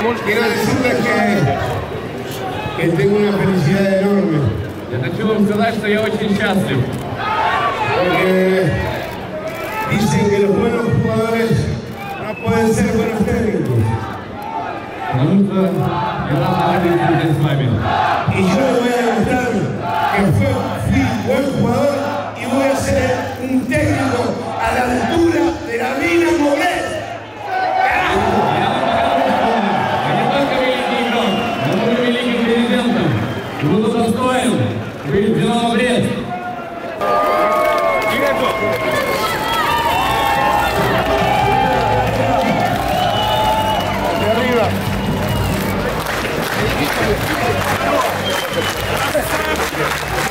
quiero decirles que tengo una felicidad enorme. Я хочу вам сказать, что я очень счастлив. Porque dicen que los buenos jugadores no pueden ser buenos técnicos. Потому что я рад с вами. Y yo les voy a demostrar que fui buen jugador y voy a ser un técnico a la altura de la Mina Moret. Буду достоин быть Динамо Брест. Arriba.